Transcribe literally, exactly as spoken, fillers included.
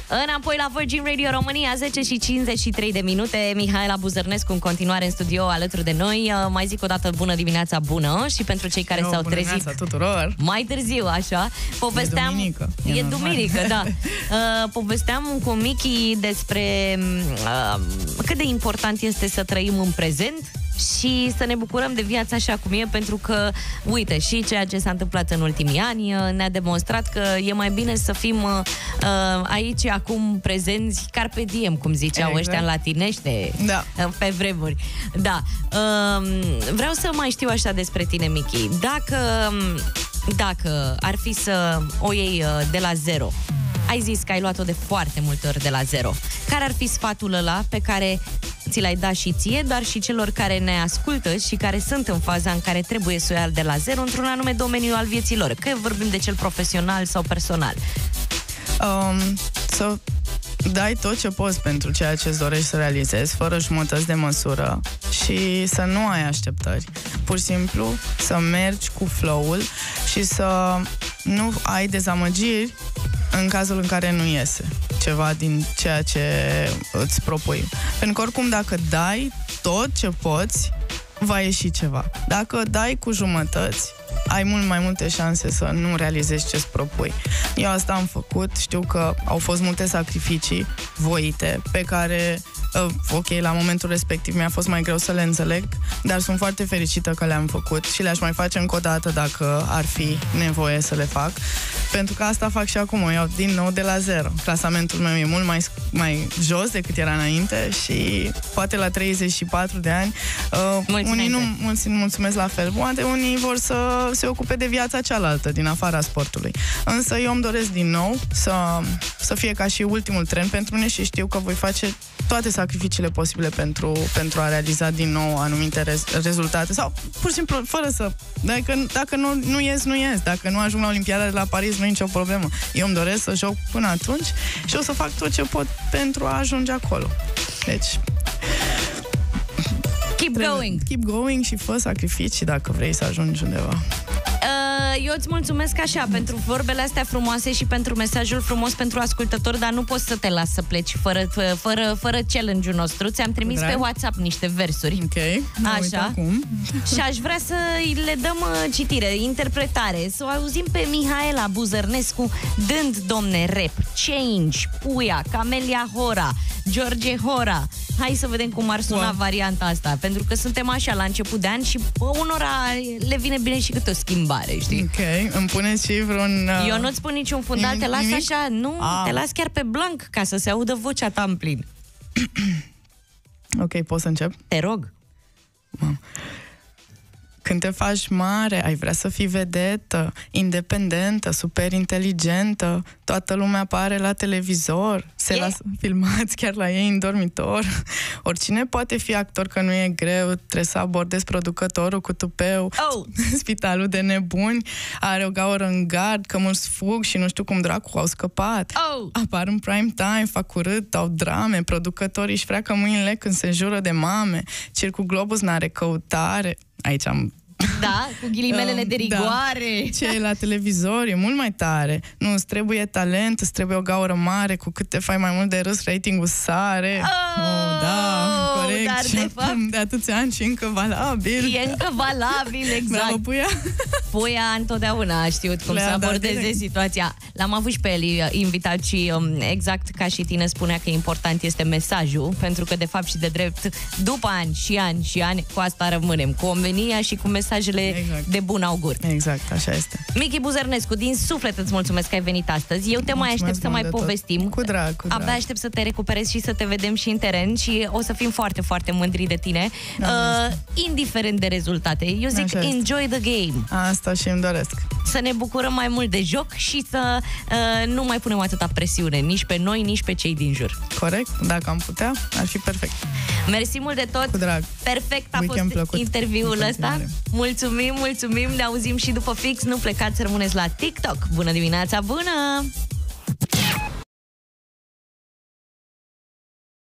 Înapoi la Virgin Radio România, zece și cincizeci și trei de minute. Mihaela Buzărnescu în continuare în studio alături de noi. Mai zic o dată bună dimineața bună și pentru cei care s-au trezit tuturor. mai târziu, așa. Povesteam... E duminică. E, e duminică, da. Uh, povesteam cu Michi despre uh, cât de important este să trăim în prezent și să ne bucurăm de viața așa cum e, pentru că, uite, și ceea ce s-a întâmplat în ultimii ani ne-a demonstrat că e mai bine să fim uh, aici, acum, prezenți, carpe diem, cum ziceau exact. ăștia în latinește, da. pe vremuri. Da. Uh, vreau să mai știu așa despre tine, Michi. Dacă, dacă ar fi să o iei de la zero, ai zis că ai luat-o de foarte multe ori de la zero. Care ar fi sfatul ăla pe care ți l-ai dat și ție, dar și celor care ne ascultă și care sunt în faza în care trebuie să o ia de la zero într-un anume domeniu al vieții lor? Că vorbim de cel profesional sau personal. Um, să dai tot ce poți pentru ceea ce îți dorești să realizezi, fără jumătăți de măsură și să nu ai așteptări. Pur și simplu să mergi cu flow-ul și să nu ai dezamăgiri în cazul în care nu iese ceva din ceea ce îți propui. Pentru că oricum dacă dai tot ce poți, va ieși ceva. Dacă dai cu jumătăți, ai mult mai multe șanse să nu realizezi ce-ți propui. Eu asta am făcut, știu că au fost multe sacrificii voite, pe care, uh, ok, la momentul respectiv mi-a fost mai greu să le înțeleg, dar sunt foarte fericită că le-am făcut și le-aș mai face încă o dată dacă ar fi nevoie să le fac, pentru că asta fac și acum, o iau din nou de la zero. Clasamentul meu e mult mai, mai jos decât era înainte și poate la treizeci și patru de ani uh, unii nu mulți, mulțumesc la fel, poate unii vor să se ocupe de viața cealaltă din afara sportului. Însă eu îmi doresc din nou să, să fie ca și ultimul tren pentru mine și știu că voi face toate sacrificiile posibile pentru, pentru a realiza din nou anumite rez, rezultate sau pur și simplu fără să... Dacă, dacă nu, nu ies, nu ies. Dacă nu ajung la Olimpiada de la Paris, nu e nicio problemă. Eu îmi doresc să joc până atunci și o să fac tot ce pot pentru a ajunge acolo. Deci... Keep going. Keep going și fă sacrificii dacă vrei să ajungi undeva. Eu îți mulțumesc așa pentru vorbele astea frumoase și pentru mesajul frumos pentru ascultători, dar nu poți să te las să pleci fără, fără, fără challenge-ul nostru. Ți-am trimis Drag. pe WhatsApp niște versuri. Ok, așa. Și aș vrea să le dăm citire, interpretare, să o auzim pe Mihaela Buzărnescu dând, domne, rap, Change, Puia, Camelia Hora, George Hora. Hai să vedem cum ar suna wow. varianta asta, pentru că suntem așa la început de an și unora le vine bine și câte o schimbare, știi? Ok, îmi puneți și vreun... Uh... Eu nu-ți spun niciun fundal, nimic, te las nimic? așa, nu, ah. te las chiar pe blank ca să se audă vocea ta în plin. Ok, pot să încep? Te rog. Mam. Când te faci mare, ai vrea să fii vedetă, independentă, super inteligentă, toată lumea apare la televizor, se yeah. lasă filmați chiar la ei în dormitor. Oricine poate fi actor, că nu e greu, trebuie să abordezi producătorul cu tupeu, oh. spitalul de nebuni, are o gaură în gard, că mulți fug și nu știu cum dracu au scăpat. Oh. Apar în prime time, fac urât, au drame, producătorii își freacă mâinile când se jură de mame, Circul Globus n-are căutare. Aici am... Da, cu ghilimelele de rigoare. Da. Ce e la televizor e mult mai tare. Nu, îți trebuie talent, îți trebuie o gaură mare, cu cât te faci mai mult de râs, ratingul sare. Oh, oh da, corect. Dar de fapt... De atâția ani și încă valabil. E încă valabil, exact. Bravo, Puia. Puia întotdeauna a știut cum Le-a să abordeze situația. L-am avut și pe el invitat și exact ca și tine spunea că important este mesajul, pentru că de fapt și de drept, după ani și ani și ani, cu asta rămânem, cu omenia și cu mesajele exact. de bun augur. Exact, așa este. Michi Buzărnescu, din suflet îți mulțumesc că ai venit astăzi. Eu te mai aștept să mai povestim. Cu drag, cu drag. Abia aștept să te recuperezi și să te vedem și în teren și o să fim foarte, foarte mândri de tine. Uh, indiferent de rezultate. Eu zic, așa enjoy este. the game. Asta și îmi doresc. Să ne bucurăm mai mult de joc și să uh, nu mai punem atâta presiune, nici pe noi, nici pe cei din jur. Corect, dacă am putea, ar fi perfect. Mersi mult de tot. Cu drag. Perfect a Weekend fost plăcut. interviul ăsta. Mulțumim, mulțumim, ne auzim și după fix. Nu plecați, să rămâneți la TikTok. Bună dimineața, bună!